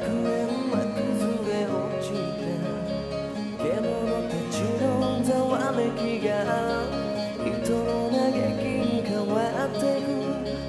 園は崩れ落ちた獣たちのざわめきが人の嘆きに変わってく。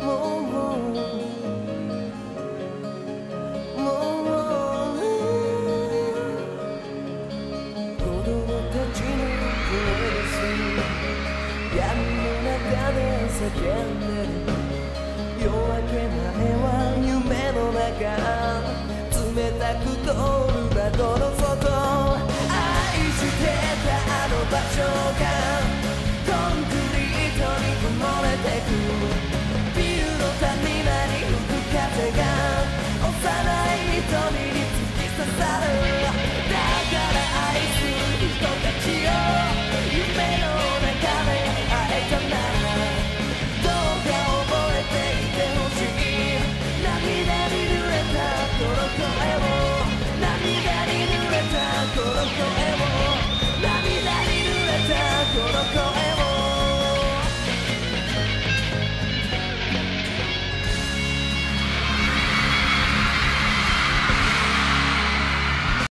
子供たちに声です闇の中で叫んでる。夜明け前は夢の中冷たく通る窓の外愛してたあの場所がコンクリートに埋もれてく。ビルの谷間に吹く風が幼い瞳に突き刺さる。だから愛する人たちよ夢の中で会えたならどうか覚えていてほしい。涙に濡れたこの声を涙に濡れたこの声を涙に濡れたこの声を